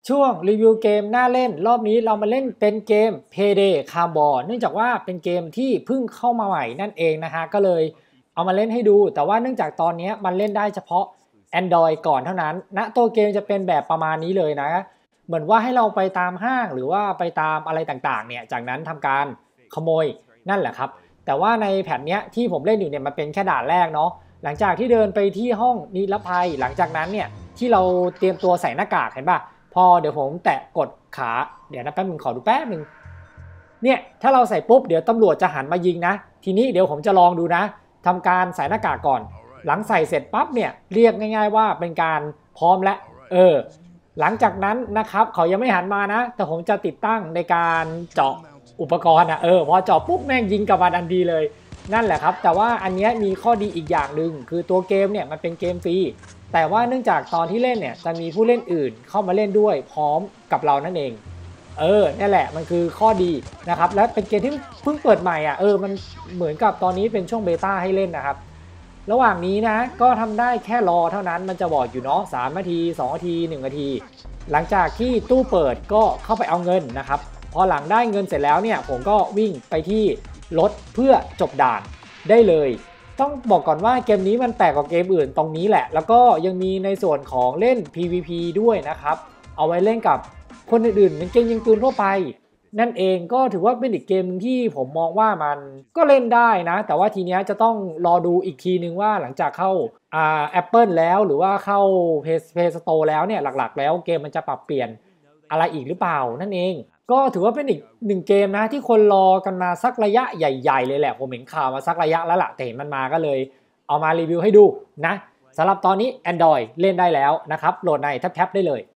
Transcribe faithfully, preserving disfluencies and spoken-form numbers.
ช่วงรีวิวเกมน่าเล่นรอบนี้เรามาเล่นเป็นเกม Payday Carbon เนื่องจากว่าเป็นเกมที่เพิ่งเข้ามาใหม่นั่นเองนะฮะก็เลยเอามาเล่นให้ดูแต่ว่าเนื่องจากตอนนี้มันเล่นได้เฉพาะ Android ก่อนเท่านั้นณตัวเกมจะเป็นแบบประมาณนี้เลยนะเหมือนว่าให้เราไปตามห้างหรือว่าไปตามอะไรต่างๆเนี่ยจากนั้นทำการขโมยนั่นแหละครับแต่ว่าในแผ่นนี้ที่ผมเล่นอยู่เนี่ยมันเป็นแค่ด่านแรกเนาะหลังจากที่เดินไปที่ห้องนิรภัยหลังจากนั้นเนี่ยที่เราเตรียมตัวใส่หน้ากากเห็นป่ะพอเดี๋ยวผมแตะกดขาเดี๋ยวนะแป๊บนึงขอดูแป๊บนึงเนี่ยถ้าเราใส่ปุ๊บเดี๋ยวตำรวจจะหันมายิงนะทีนี้เดี๋ยวผมจะลองดูนะทำการใส่หน้ากากก่อนหลังใส่เสร็จปั๊บเนี่ยเรียกง่ายๆว่าเป็นการพร้อมแล้วเออหลังจากนั้นนะครับเขายังไม่หันมานะแต่ผมจะติดตั้งในการเจาะอุปกรณ์อ่ะเออพอเจาะปุ๊บแม่งยิงกลับมาทันทีเลยนั่นแหละครับแต่ว่าอันนี้มีข้อดีอีกอย่างหนึ่งคือตัวเกมเนี่ยมันเป็นเกมฟรีแต่ว่าเนื่องจากตอนที่เล่นเนี่ยจะมีผู้เล่นอื่นเข้ามาเล่นด้วยพร้อมกับเรานั่นเองเออนี่แหละมันคือข้อดีนะครับและเป็นเกมที่เพิ่งเปิดใหม่อ่ะเออมันเหมือนกับตอนนี้เป็นช่วงเบต้าให้เล่นนะครับระหว่างนี้นะก็ทำได้แค่รอเท่านั้นมันจะบอกอยู่เนาะสามนาทีสองนาทีหนึ่งนาทีหลังจากที่ตู้เปิดก็เข้าไปเอาเงินนะครับพอหลังได้เงินเสร็จแล้วเนี่ยผมก็วิ่งไปที่รถเพื่อจบด่านได้เลยต้องบอกก่อนว่าเกมนี้มันแปลกกว่าเกมอื่นตรงนี้แหละแล้วก็ยังมีในส่วนของเล่น พี วี พี ด้วยนะครับเอาไว้เล่นกับคนอื่นๆเป็นเกมยิงปืนทั่วไปนั่นเองก็ถือว่าเป็นอีกเกมที่ผมมองว่ามันก็เล่นได้นะแต่ว่าทีนี้จะต้องรอดูอีกทีนึงว่าหลังจากเข้าอ่า Apple แล้วหรือว่าเข้า Play Store แล้วเนี่ยหลักๆแล้วเกมมันจะปรับเปลี่ยนอะไรอีกหรือเปล่านั่นเองก็ถือว่าเป็นอีกหนึ่งเกมนะที่คนรอกันมาสักระยะใหญ่ๆเลยแหละผมเห็นข่าวมาสักระยะแล้วล่ะแต่เห็นมันมาก็เลยเอามารีวิวให้ดูนะสำหรับตอนนี้ Android เล่นได้แล้วนะครับโหลดในแท็บๆได้เลย